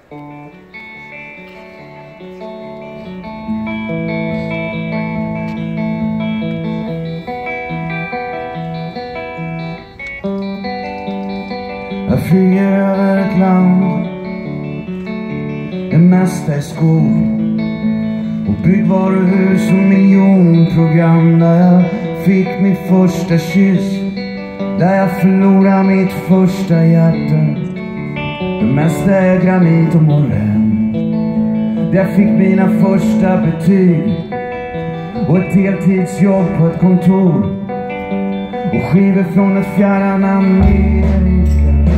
Jag flyger över ett land, det mesta är skog och byggvaruhus och miljonprogram. Där jag fick min första kyss, där jag förlorade mitt första hjärta. Det mesta är granit och morän, där jag fick mina första betyg och ett deltidsjobb på ett kontor och skivor från ett fjärran Amerika.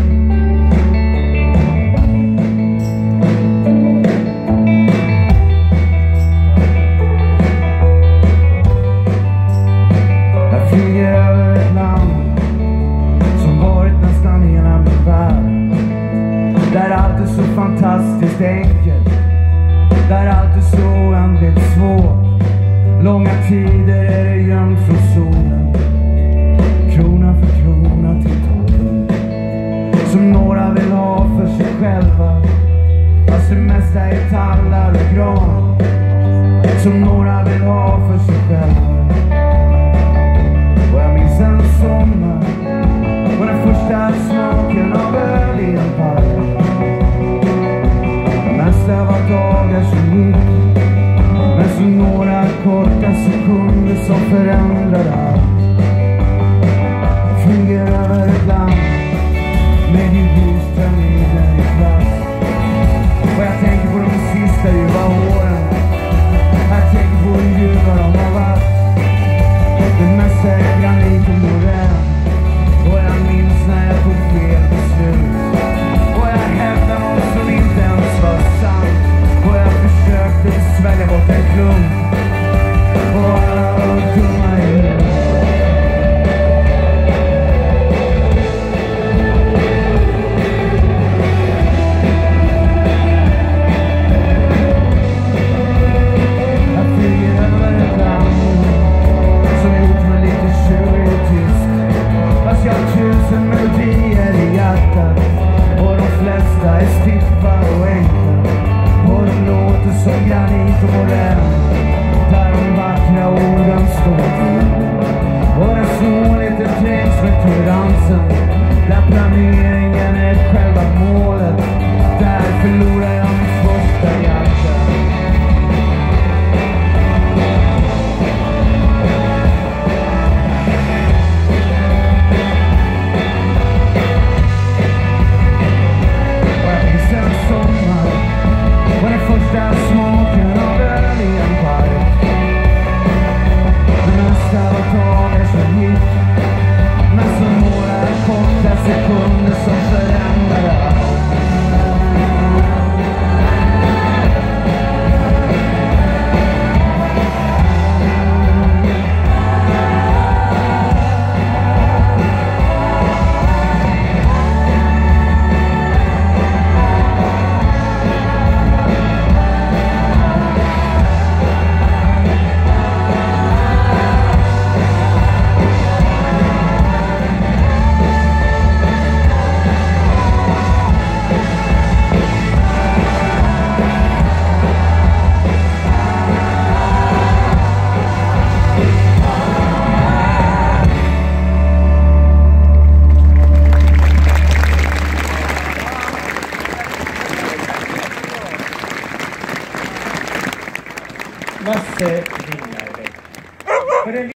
Jag flyger över ett land som varit nästan hela min värld, där allt är så fantastiskt enkelt, där allt är så oändligt svårt. Långa tider är det gömt från solen, krona för krona till toppen, som några vill ha för sig själva, fast det mesta är tallar och gran, som några vill ha för sig själva. Och jag minns en sommar och den första smaken av öl i en park. Det mesta var dagar som gick, men så några korta sekunder som förändrade allt. Flyger över ett land med ljudterminer i klass, och jag tänker på de sista ljuva åren. Jag tänker på hur ljuva de har varit. Det mesta är granit och morän, och jag minns när jag tog fel beslut, och jag hävdade något som inte ens var sant, och jag försökte svälja bort en klump och alla var dumma i huvudet. Jag har 1000 melodier i hjärtat, och de flesta är stiffa och enkla, och de låter som granit och morän, där de vackra orden står till. Och den slår lite trängs med toleransen, där planeringen är själva målet, där förlorar jag mitt första hjärta. Första smaken av öl i en park. Det mesta var dagar som gick, men så några korta sekunder som förändrade allt. Masse vinnare.